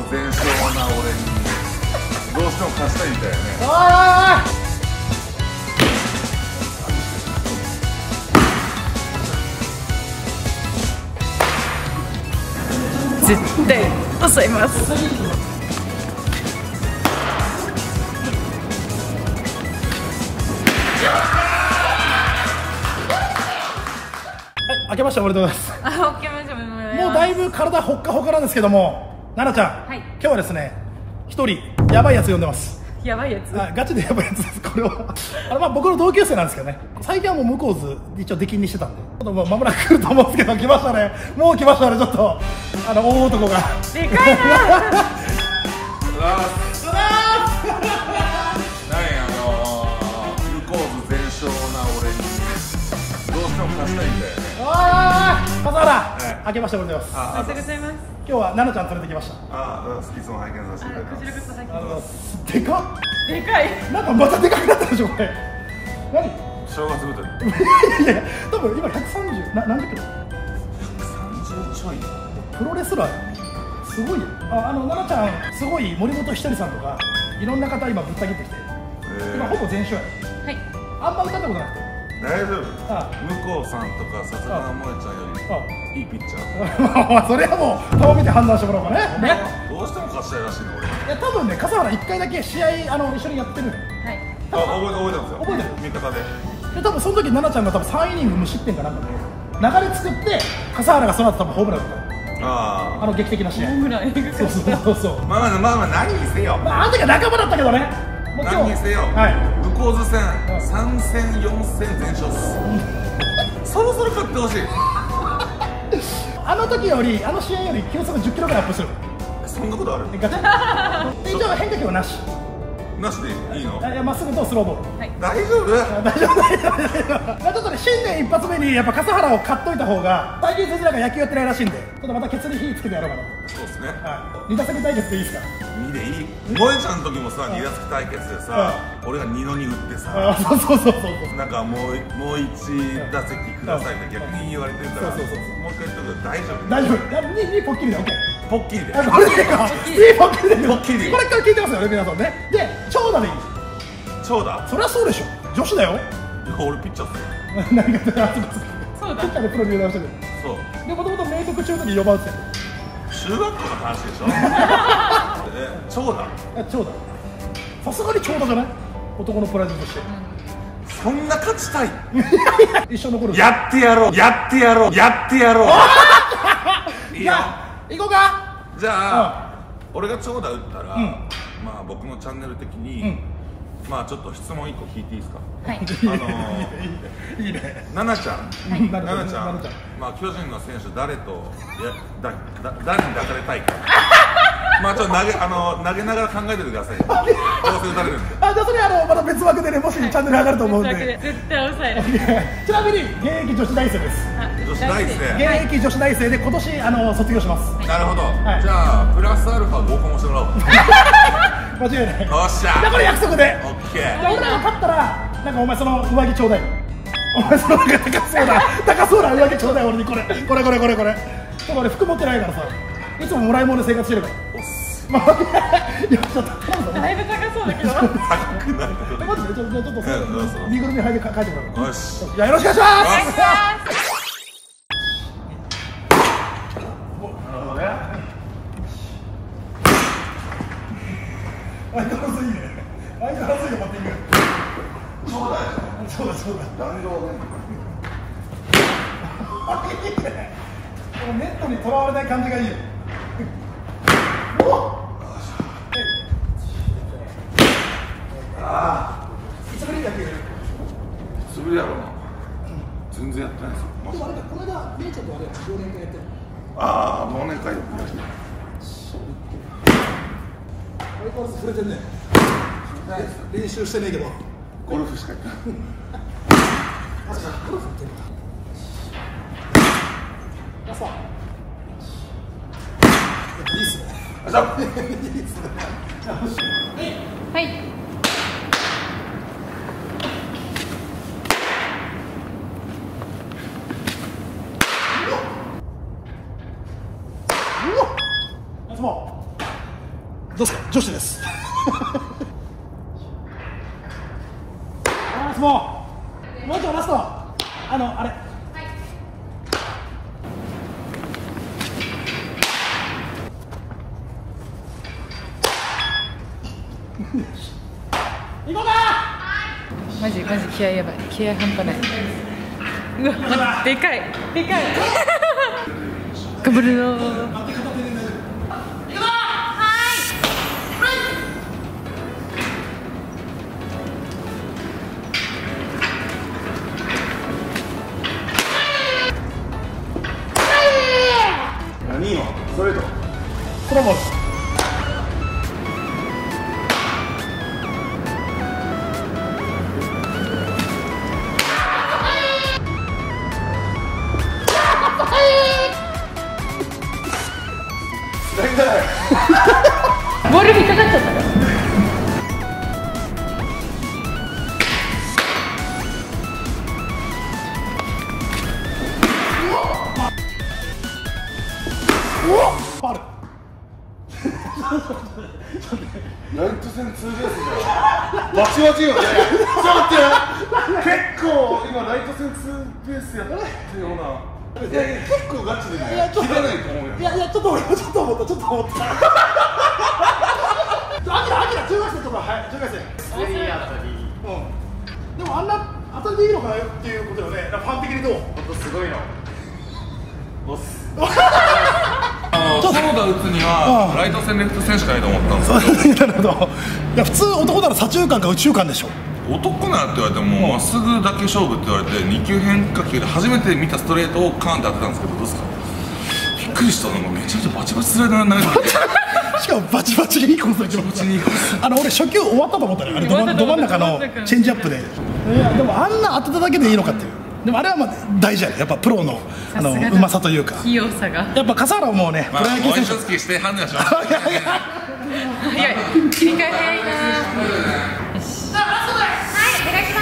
全勝な俺にどうしても勝ちたいみたいよね。 絶対抑えます。 明けましておめでとうございます。 あ、明けましておめでとうございます。 もうだいぶ体ほっかほかなんですけども、奈々ちゃん、 はい、 今日はですね、一人やばいやつ呼んでます。 やばいやつ。 ガチでやばいやつです。これはまあ僕の同級生なんですけどね。最近はもう向こうず一応出禁にしてたんで、ちょっとまもなく来ると思うんですけど、来ましたね。もう来ましたね。ちょっと大男がでかいな。 向こうず全勝な俺にどうしても勝ちたいんだよね。 笠原、明けましておめでとうございます。 ありがとうございます。 今日は奈々ちゃん連れてきました。 いつも拝見させていただきます。 こちらこそ拝見。 でかっ。 でかい。 なんかまたでかくなったでしょこれ。何？ 正月太り。 いやいや、多分今130何十キロ ？130ちょい。 プロレスラーすごいよ。奈々ちゃんすごい森本ひとりさんとかいろんな方今ぶった切ってきて、今ほぼ全勝や。 はい。 あんま歌ったことなくて。 大丈夫。向こうさんとかさすがの萌ちゃんよりいいピッチャー。 それはもう顔見て判断してもらおうかね。 どうしても勝ちたいらしいの俺。 いや多分ね、笠原1回だけ試合一緒にやってるの。 はい。 覚えてますよ。 覚えてる。 味方で。 で多分その時奈々ちゃんが多分3イニング無失点かなんかで流れ作って笠原がその後多分ホームランだった。劇的な試合。 ホームラン。 そう。 まあ何にせよ。 あの時は仲間だったけどね。 何にせよ。向こうず戦3戦4戦全勝です。そろそろ勝ってほしい。 あの時よりあの試合より球速10キロぐらいアップする。 そんなことある？ ガチで一応変化球はなし。 なしでいいの？ いや、まっすぐとスローボール。 大丈夫？ 大丈夫。ちょっとね、新年一発目にやっぱ笠原を買っといた方が、最近そちらが野球やってないらしいんで、ちょっとまたケツに火つけてやろうかなと。 そうですね。 2打席対決でいいですか ？2でいい。萌ちゃんの時もさ、2打席対決でさ、俺が2の2打ってさ、 そうなんかもう1打席くださいって逆に言われてるから、もう一回言ったけど大丈夫？ 大丈夫。2ポッキリで OK。 ポッキリで。 これでいいか。2ポッキリで。 ポッキリで。 これから聞いてますよね、皆さんね。で、長打でいい。 長打？ そりゃそうでしょ。女子だよ。 俺ピッチャーっすよ。 何がそうだ。 ピッチャーでプロ入団してる。 そう。 で、もともと明徳中の時4番打ってたよ。 中学校の話でしょ。長打？ 長打。さすがに長打じゃない？男のプライドとして。 そんな勝ちたい？ 一緒の頃。 やってやろう。いいよ。 じゃあ行こうか。 じゃあ俺が長打打ったら、まあ僕のチャンネル的に、まあちょっと質問1個聞いていいですか？ はい。 いいね。 奈々ちゃん、まあ巨人の選手誰に抱かれたいか。まあちょっと投げながら考えててください。どうせ打たれるんで。 じゃあそれまた別枠でね、もしチャンネル上がると思うんで。 絶対抑える。 ちなみに現役女子大生です。 女子大生。 現役女子大生で今年卒業します。 なるほど。じゃあプラスアルファ合コンもしてもらおう。 間違いない。 よっしゃ。 じゃあこれ約束で。 オッケー。 じゃあ俺が勝ったらなんかお前その上着ちょうだい。お前そのなんか高そうな上着ちょうだい俺にこれ。ちょっと俺服持ってないからさ。いつももらい物で生活してるから。いやちょっとだいぶ高そうだけど。 高くない。 マジでちょっと身ぐるみ履いて書いてもらう。 よし。 じゃあよろしくお願いします。相変わらずいいね。相変わらずいいよバッティング。そうだ。弾道ね。いいね。このネットにとらわれない感じがいいよ。いつぶり野球？いつぶりやろうな。全然やってないですよ。 でもあれだ、この間姉ちゃんとあれ忘年会やってる。 忘年会。 相変わらず触れてるね。練習してねえけど。 ゴルフしかやってない。 ゴルフってるか。朝。いいっすね。いいっすね。 はい。 夏も。 どうですか、女子です。もうちょいラスト、あれ。はい。行こうか。 マジ気合やばい、気合半端ない。うわ、でかい頑張るよ。 何よ、ストレート。ストラボール。 ボールにかかっちゃったよ。 ファウル。 ライト線ツーベースだよ。バチバチよ。ちょっと待って。結構今ライト線ツーベースやってるような。結構ガチでね。切れないと思うよ。 いやちょっと思った。アキラ中学生とか、はい、中学生。でもあんな当たりでいいのかなっていうことよね。ファン的にどう？ 本当すごいの。おっす。ソロダ打つにはライト線レフト線しかないと思ったんですけど。 なるほど。いや普通男なら左中間か右中間でしょ。 男ならって言われてもまっすぐだけ勝負って言われて2球変化球で初めて見たストレートをカーンって当てたんですけど、どうですか？びっくりした。なんかめちゃめちゃバチバチスライダー投げてしかもバチバチにいいコースに決まった。俺初球終わったと思ったね。あれど真ん中のチェンジアップで。いやでもあんな当てただけでいいのかっていう。でもあれはまあ大事やね。やっぱプロのうまさというか。 器用さが。 やっぱ笠原もね、 プロ野球選手して判断します。 早い。切り替え早いな。よし。はい、お願いします。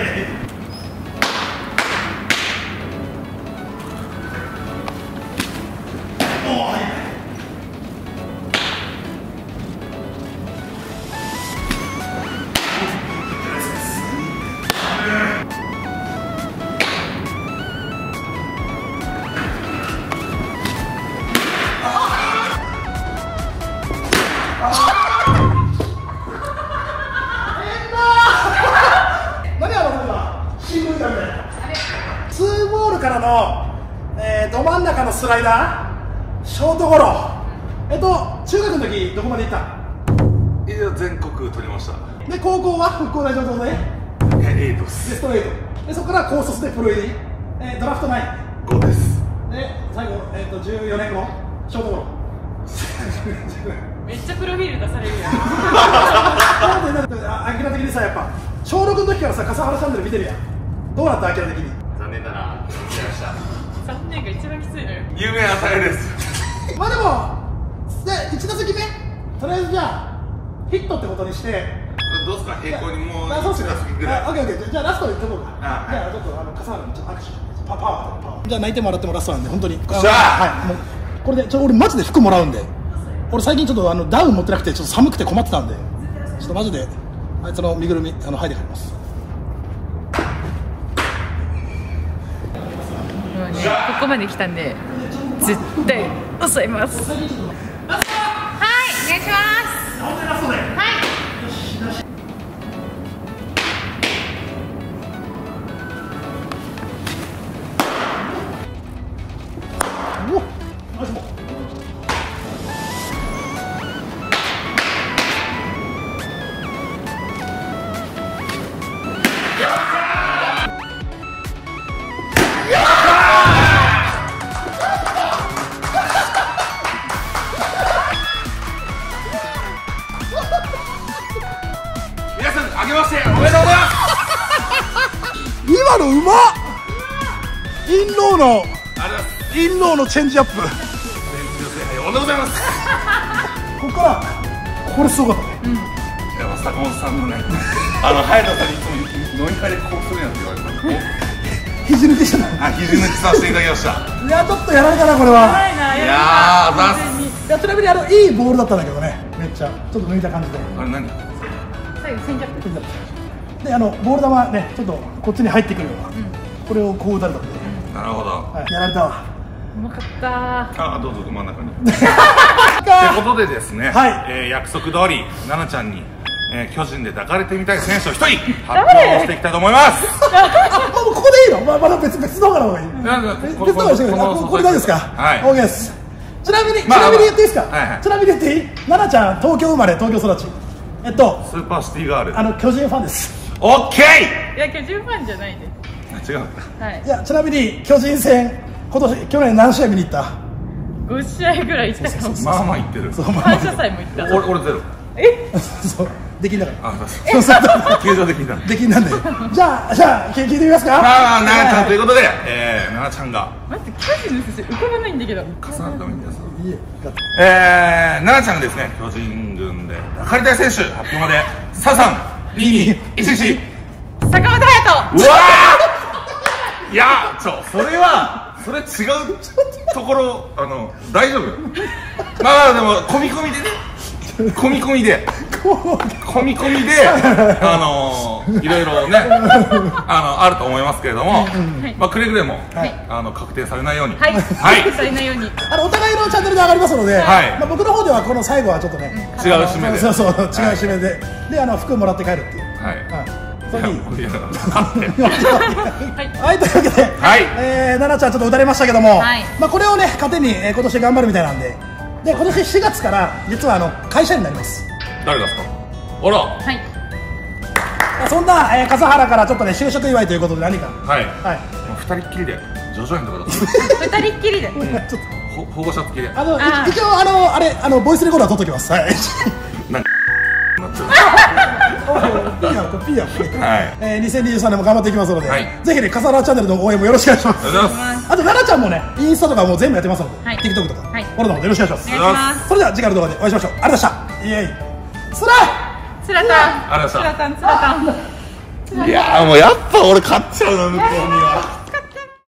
2ボールからの、ど真ん中のスライダー、ショートゴロ。中学の時どこまで行った？ いや全国取りました。 で高校は復興大上等で 8です。 でストレートで、そこから高卒でプロ入り、ドラフトない 5です。 で最後、14年後ショートゴロ。 めっちゃプロフィール出されるやん。 アキラ的にさ、やっぱ小6の時からさ笠原チャンネル見てるやん。どうなった？アキラ的に。 残念だな。 3年が一番きついのよ。 有名与えです。 まあでもで1打席目とりあえずじゃあヒットってことにして。 どうですか？平行にもう 1打席ぐらい。 オッケー。じゃあラストでいっとこうか。じはいゃあちょっと笠原にちょっと握手パワー。じゃあ泣いても洗ってもラストなんで本当に。 じゃあはい、もうこれで俺マジで服もらうんで。俺最近ちょっとダウン持ってなくてちょっと寒くて困ってたんで、ちょっとマジであいつの身ぐるみ剥いで帰ります。 もうね、ここまで来たんで絶対抑えます。はい、お願いします。はい。 皆さんあげましておめでとうございます。 今のうまっ。インローのチェンジアップ。 おめでとうございます。 ここからこれすごかったね。 いや坂本さんのね、早田さんにいつも飲み会でこうするやんって言われた。 肘抜きしたの。 肘抜きさせていただきました。 いやちょっとやられたなこれは。 やばいな。 いやー、ざっす。 やちなみにいいボールだったんだけどね、めっちゃちょっと抜いた感じで。 あれ何？ 最後チェンジアップ。 でボール球ねちょっとこっちに入ってくるような、これをこう打たれたんで、 なるほど。 はい、やられたわ。 うまかったー。 あ、どうぞ真ん中に。ということでですね、 は約束通り奈々ちゃんに、巨人で抱かれてみたい選手を一人発表していきたいと思います。 もうここでいいの？まだ別の方がいい。別の方がしてくれ。これ大丈夫ですか？ はい。 OK です。ちなみに言っていいですか？ちなみに言っていい？奈々ちゃん東京生まれ東京育ち。 スーパーシティガール。 巨人ファンです。 オッケいや巨人ファンじゃないです。 ー。違う。 はい。 いやちなみに巨人戦去年何試合見に行った？ 5試合ぐらい行ったかも。 まあまあ言ってる。 感謝祭も行った。 俺ゼロ。 そうできんだから。 あ、そう球場で聞いたの。 できんなんで。じゃあ聞いてみますか。 まあ奈々ちゃんということで、奈々ちゃんが待って巨人の先生浮かばないんだけど。 重なったみたいです。 いい奈々ちゃんがですね、巨人軍で抱かれたい選手発表まで3-2-2-1-1。 坂本勇うわーいやそれ違うところ大丈夫？まあでも込み込みでいろいろねあると思いますけれども、まあくれぐれも確定されないように、 はい確定されないようにお互いのチャンネルで上がりますので、 はいまあ僕の方ではこの最後はちょっとね違う締めで、 そう違う締めで服もらって帰るっていう。 はい。 それでいい。 はいというわけで奈々ちゃんちょっと打たれましたけども、まあこれをね糧に今年頑張るみたいなんで、今年4月から実は会社になります。 誰ですか？あら。 はい。 そんな笠原からちょっとね就職祝いということで何か。 はい。2人っきりで叙々苑とかだと。 2人っきりで。 保護者付きで。 一応ボイスレコーダー取っときます。はい。 なんかなっちゃう。 ピーヤ2023年も頑張っていきますので、ぜひね笠原チャンネルの応援もよろしくお願いします。あと奈々ちゃんもねインスタとかも全部やってますので、TikTok とかフォローの方よろしくお願いします。それでは次回の動画でお会いしましょう。ありがとうございました。イエイつらたん。 いやもうやっぱ俺勝っちゃうな向こうには。